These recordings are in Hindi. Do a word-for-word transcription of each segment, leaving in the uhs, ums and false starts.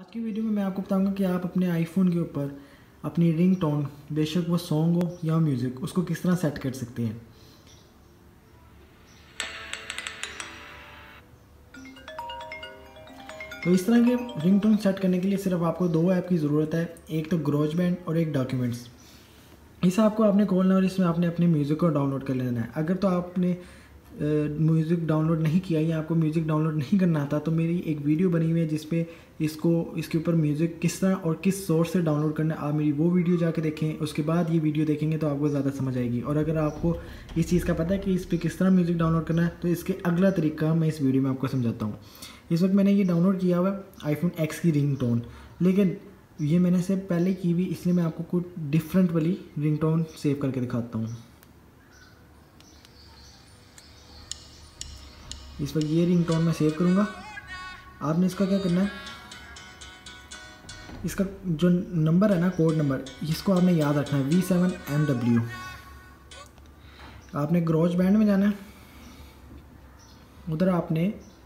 की वीडियो में मैं आपको बताऊंगा कि आप अपने आईफोन के ऊपर अपनी रिंगटोन, बेशक वो सॉन्ग हो या म्यूज़िक, उसको किस तरह सेट कर सकते हैं। तो इस तरह के रिंगटोन सेट करने के लिए सिर्फ आपको दो ऐप की ज़रूरत है, एक तो GarageBand और एक डॉक्यूमेंट्स। इस ऐप को आपने खोलना और इसमें आपने अपने म्यूज़िक को डाउनलोड कर लेना है। अगर तो आपने म्यूज़िक डाउनलोड नहीं किया या आपको म्यूज़िक डाउनलोड नहीं करना आता तो मेरी एक वीडियो बनी हुई है जिस पे इसको इसके ऊपर म्यूज़िक किस तरह और किस सोर्स से डाउनलोड करना है। आप मेरी वो वीडियो जाके देखें, उसके बाद ये वीडियो देखेंगे तो आपको ज़्यादा समझ आएगी। और अगर आपको इस चीज़ का पता है कि इस पर किस तरह म्यूज़िक डाउनलोड करना है तो इसके अगला तरीका मैं इस वीडियो में आपको समझाता हूँ। इस वक्त मैंने ये डाउनलोड किया हुआ है आईफोन एक्स की रिंगटोन, लेकिन ये मैंने से पहले की हुई, इसलिए मैं आपको कुछ डिफरेंट वाली रिंगटोन सेव करके दिखाता हूँ। इस वक्त ये रिंगटोन मैं सेव करूँगा। आपने इसका क्या करना है, इसका जो नंबर है ना, कोड नंबर, इसको आपने याद रखना है, वी सेवन एम डब्ल्यू। आपने GarageBand में जाना है, उधर आपने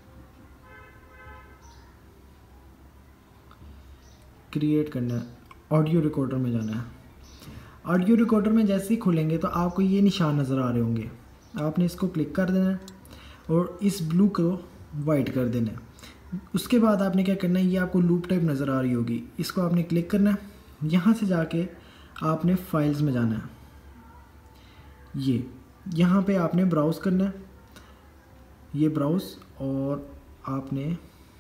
क्रिएट करना है, ऑडियो रिकॉर्डर में जाना है। ऑडियो रिकॉर्डर में जैसे ही खुलेंगे तो आपको ये निशान नज़र आ रहे होंगे, आपने इसको क्लिक कर देना है और इस ब्लू को वाइट कर देना है। उसके बाद आपने क्या करना है, ये आपको लूप टाइप नज़र आ रही होगी, इसको आपने क्लिक करना है। यहाँ से जाके आपने फाइल्स में जाना है, ये यहाँ पे आपने ब्राउज़ करना है, ये ब्राउज़, और आपने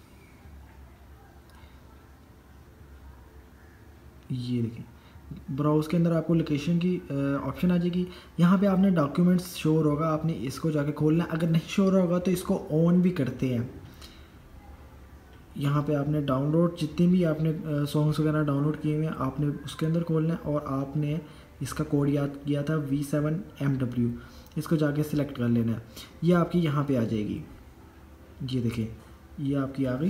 ये देखिए ब्राउज़ के अंदर आपको लोकेशन की ऑप्शन आ जाएगी। यहाँ पे आपने डॉक्यूमेंट्स शो होगा, आपने इसको जाके खोलना है। अगर नहीं शो होगा तो इसको ऑन भी करते हैं। यहाँ पे आपने डाउनलोड, जितने भी आपने सॉन्ग्स वगैरह डाउनलोड किए हुए हैं आपने उसके अंदर खोलना है और आपने इसका कोड याद किया था वी सेवन एम डब्ल्यू, इसको जाके सिलेक्ट कर लेना है। ये आपकी यहाँ पे आ जाएगी, ये देखिए ये आपकी आ गई।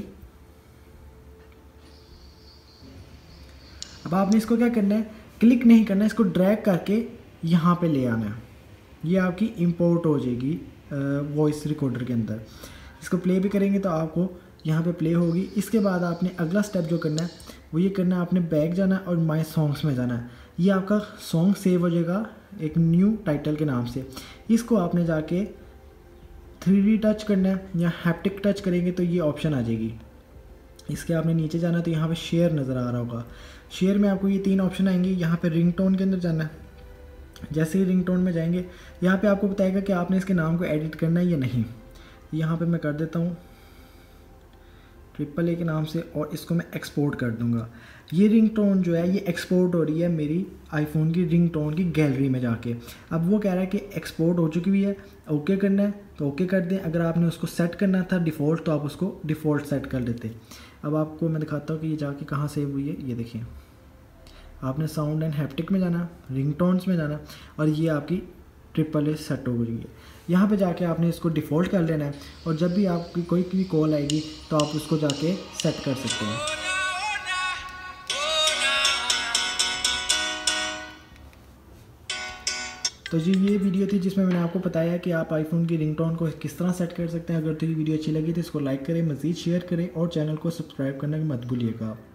अब आपने इसको क्या करना है, क्लिक नहीं करना है, इसको ड्रैग करके यहाँ पे ले आना है। ये आपकी इंपोर्ट हो जाएगी वॉइस रिकॉर्डर के अंदर। इसको प्ले भी करेंगे तो आपको यहाँ पे प्ले होगी। इसके बाद आपने अगला स्टेप जो करना है वो ये करना है, आपने बैक जाना है और माय सॉन्ग्स में जाना है। ये आपका सॉन्ग सेव हो जाएगा एक न्यू टाइटल के नाम से। इसको आपने जाके थ्री डी टच करना है या हैप्टिक टच करेंगे तो ये ऑप्शन आ जाएगी। इसके आपने नीचे जाना है तो यहाँ पे शेयर नज़र आ रहा होगा। शेयर में आपको ये तीन ऑप्शन आएंगे। यहाँ पे रिंगटोन के अंदर जाना है। जैसे ही रिंगटोन में जाएंगे यहाँ पे आपको बताएगा कि आपने इसके नाम को एडिट करना है या नहीं। यहाँ पे मैं कर देता हूँ ट्रिपल ए के नाम से और इसको मैं एक्सपोर्ट कर दूँगा। ये रिंगटोन जो है ये एक्सपोर्ट हो रही है मेरी आईफोन की रिंगटोन की गैलरी में जाके। अब वो कह रहा है कि एक्सपोर्ट हो चुकी हुई है, ओके करना है तो ओके कर दें। अगर आपने उसको सेट करना था डिफ़ॉल्ट तो आप उसको डिफ़ॉल्ट सेट कर देते। अब आपको मैं दिखाता हूँ कि ये जाके कहाँ सेव हुई है। ये देखिए आपने साउंड एंड हैप्टिक में जाना, रिंगटोन्स में जाना और ये आपकी ट्रिपल ए सेट हो गई है। यहाँ पे जाके आपने इसको डिफ़ॉल्ट कर लेना है और जब भी आपकी कोई भी कॉल आएगी तो आप उसको जाके सेट कर सकते हैं। तो जी ये वीडियो थी जिसमें मैंने आपको बताया कि आप आईफोन की रिंगटोन को किस तरह सेट कर सकते हैं। अगर तो ये वीडियो अच्छी लगी तो इसको लाइक करें, मज़ीद शेयर करें और चैनल को सब्सक्राइब करना मत भूलिएगा।